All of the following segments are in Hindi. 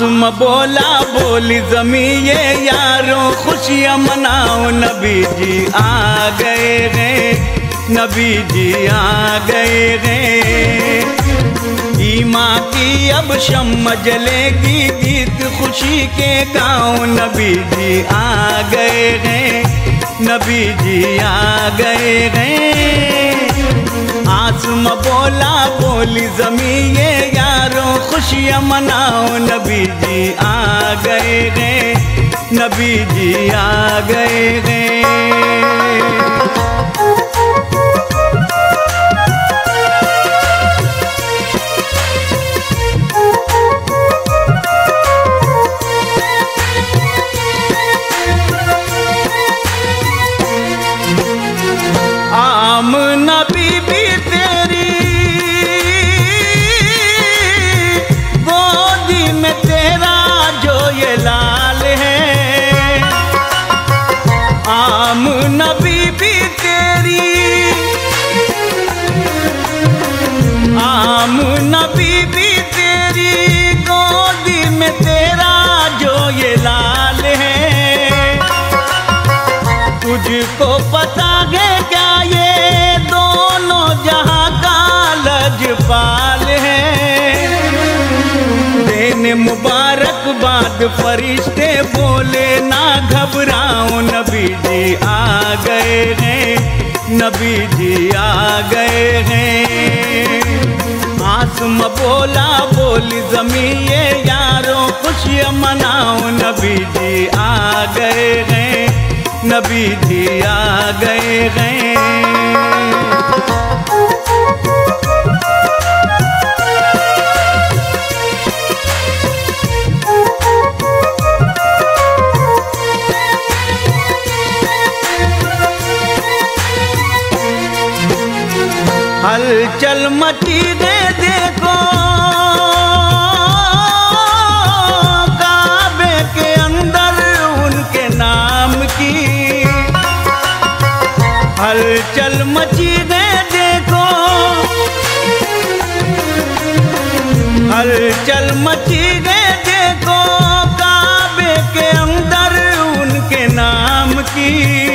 आसम बोला बोली ज़मी ये यारों खुशियाँ मनाओ, नबी जी आ गए हैं, नबी जी आ गए हैं। ईमां की अब शम्म जलेगी, गीत खुशी के गाँव, नबी जी आ गए हैं, नबी जी आ गए हैं। आसम बोला बोली ज़मी ये यारों खुशियाँ मनाओ, नबी जी आ गए हैं, नबी जी आ गए हैं। आमना बीबी तेरी गोदी में तेरा जो ये लाल है, आमना बीबी तेरी, आमना बीबी तेरी गोदी में तेरा जो ये लाल है। तुझको पता है क्या ये दोनों जहां का लजपाल है। देने मुबारकबाद फरिश्ते बोले ना घबराओ, नबी जी आ गए हैं, नबी जी आ गए हैं। आसम बोला बोली ज़मी ये यारों खुशियाँ मनाओ, नबी जी आ गए हैं, नबी जी आ गए हैं। हलचल मची दे देखो काबे के अंदर उनके नाम की, हलचल मची दे देखो, हलचल मची दे देखो काबे के अंदर उनके नाम की।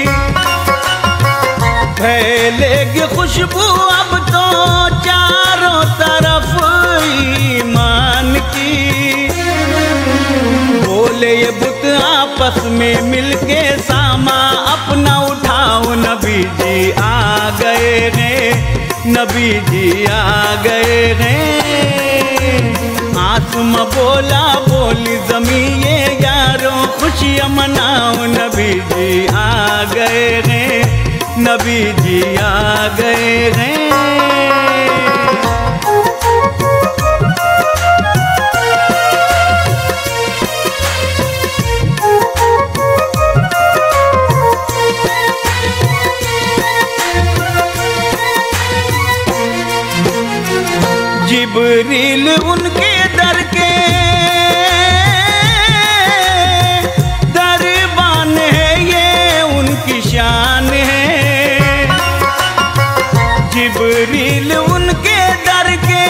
फैलेगी खुशबू अब तो चारों तरफ ईमान की। बोले ये बुत आपस में मिलके सामा अपना उठाओ, नबी जी आ गए हैं, नबी जी आ गए हैं। आसम बोला बोली ज़मी ये यारों खुशियाँ मनाओ, नबी जी आ गए हैं, नबी जी आ गए हैं। जिब्रील उनके दर के दरबान है, ये उनकी शान है। जिब्रील उनके दर के,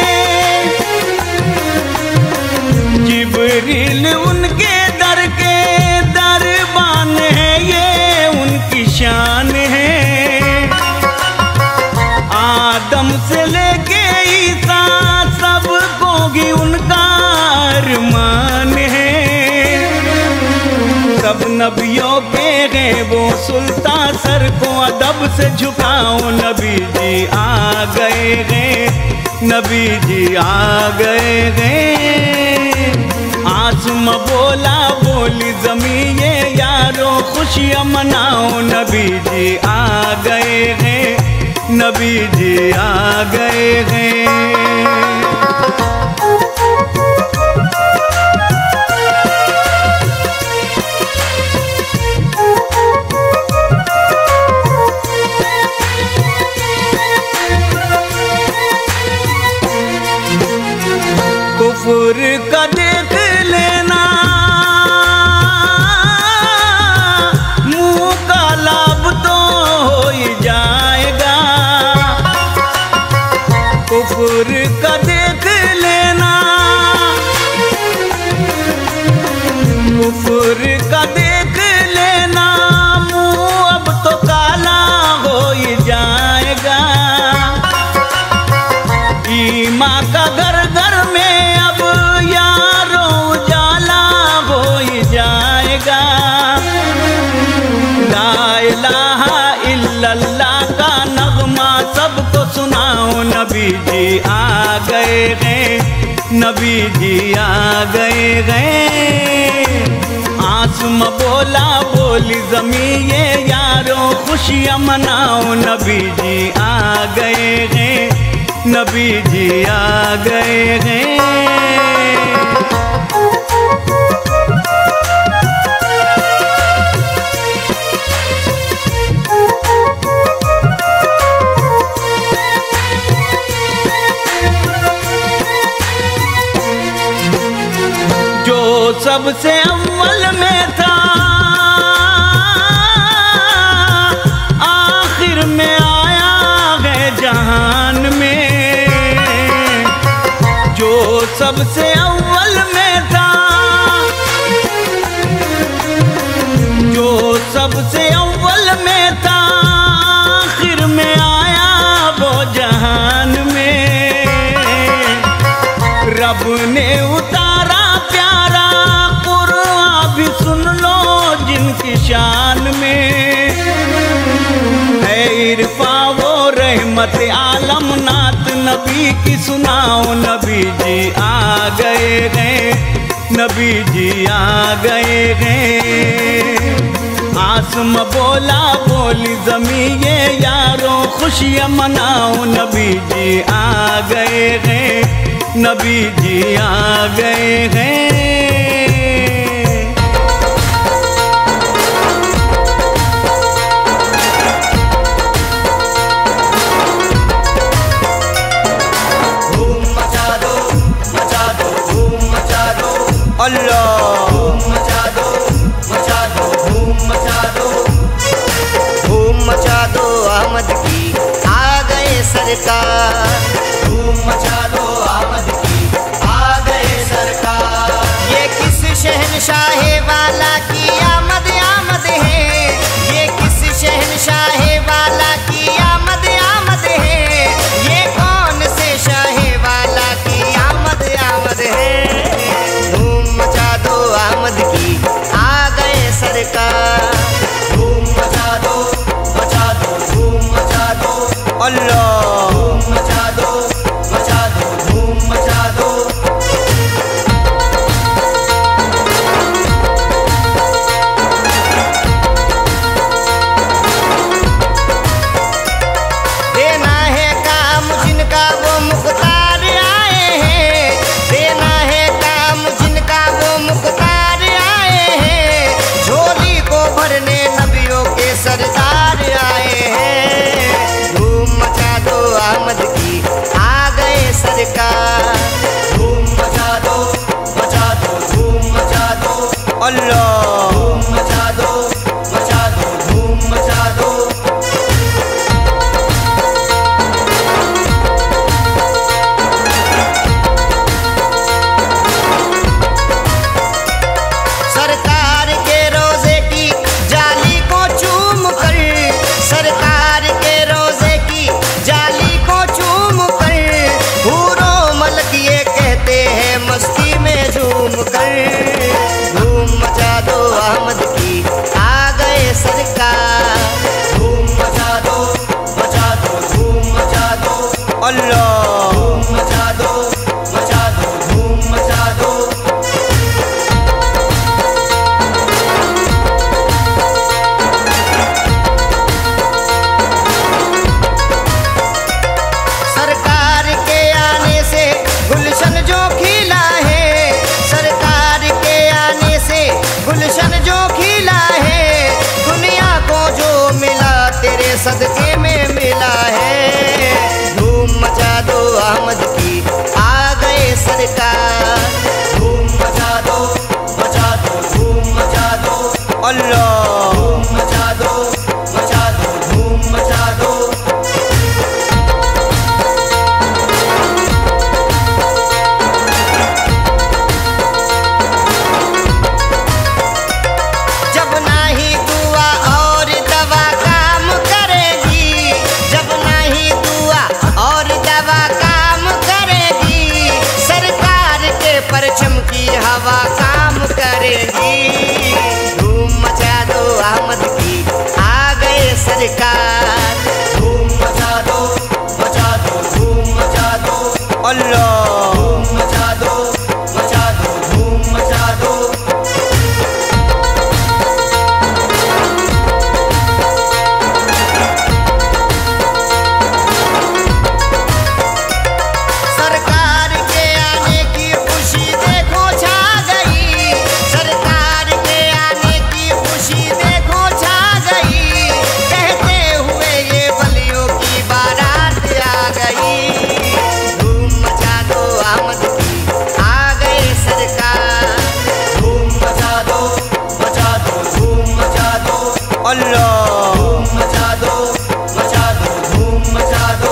जिब्रील उनके दर के दरबान है, ये उनकी शान है। आदम से लेके ईसा सबको ही उनका अरमान है। सब नबियों के हैं वो सुल्तान, सर को अदब से झुकाओ, नबी जी आ गए हैं, नबी जी आ गए हैं। आसम बोला बोली ज़मी ये यारों खुशियाँ मनाओ, नबी जी आ गए हैं, नबी जी आ गए हैं। कुफर का देख लेना मुँह का लाभ तो हो ही जाएगा। कुफर का देख लेना आ गए हैं। आसम बोला बोली ज़मीं ये यारों खुशियाँ मनाओ, नबी जी आ गए हैं, नबी जी आ गए हैं। सबसे अव्वल में था आखिर में आया है जहान में, जो सबसे अव्वल में था, जो सबसे अव्वल में था आखिर में आया वो जहान में। रब ने उतारा प्यारा कुरान भी सुन लो जिनकी शान में है इरफा वो रहमत आलम नात नबी की सुनाओ, नबी जी आ गए हैं, नबी जी आ गए हैं। आसम बोला बोली ज़मीं ये यारों खुशियाँ मनाओ, नबी जी आ गए हैं, नबी जी आ गए हैं। धूम मचा दो, मचा दो, धूम मचा दो, अल्लाह धूम मचा दो, मचा दो, धूम मचा दो, धूम मचा दो अहमद की आ गए सरकार, धूम मचा दो अहमद की आ गए सरकार। ये किस शहनशाह वाला की आमद आमद है, ये किस शहनशाह वाला की आमद आमद है, ये कौन से शाह वाला की आमद आमद है। धूम मचा दो अहमद की आ गए सरकार, धूम मचा दो, मचा दो, धूम मचा दो, अल्लाह धूम मचा दो, मचा दो, धूम मचा दो। देना है काम जिनका वो मुख्तार आए हैं, देना है काम जिनका वो मुख्तार आए हैं, झोली को भरने नबियों के सरदार आए हैं। धूम मचा दो अहमद की आ गए सरकार, धूम मचा दो, मचा दो, धूम मचा दो, अल्लाह धूम मचा दो, मचा दो, धूम मचा दो। सरकार के रोजे की जाली को चूम कर, सरकार के रोजे की जाली को चूम कर, हूरो मलक ये कहते हैं मस्ती में झूम कर। धूम मचा दो अहमद की आ गए सरकार, धूम मचा दो, मचा दो, धूम मचा दो, अल्लाह धूम मचा दो, मचा दो, धूम मचा दो। सरकार के आने से गुलशन जो खिला है, सरकार के आने से गुलशन जो खिला है, दुनिया को जो मिला तेरे सदके में मिला है। धूम मचा दो अहमद की आ गए सरकार, धूम मचा दो, मचा दो, धूम मचा दो, अल्लाह धूम मचा दो, मचा दो, धूम मचा दो। जब नाही दुआ और दवा काम करेगी, जब नाही दुआ और दवा काम करेगी, सरकार के परचम की हवा काम करेगी। धूम मचा दो अल्लाह धूम मचा दो धूम मचा दो।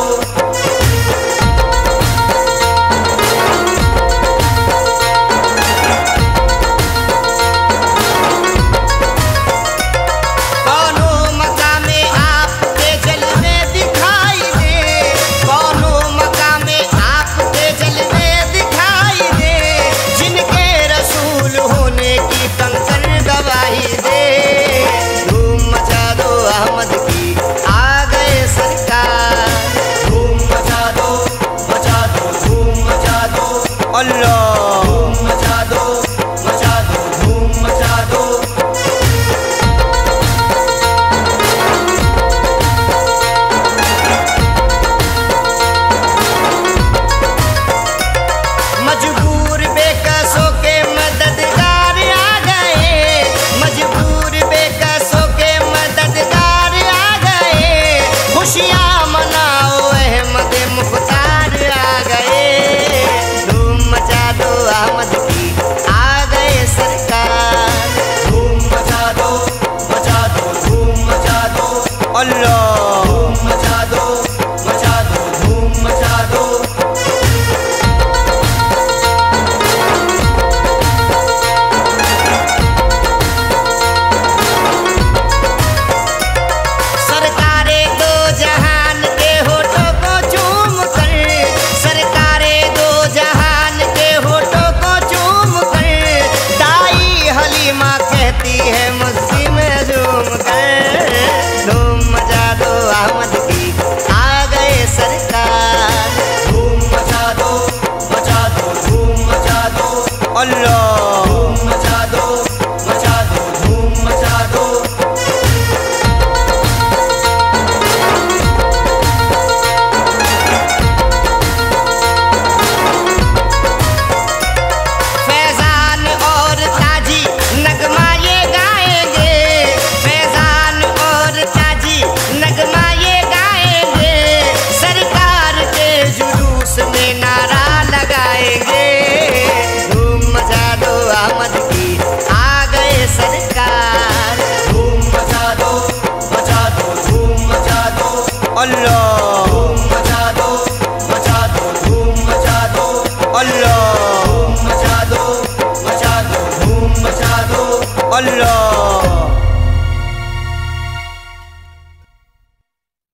अल्लाह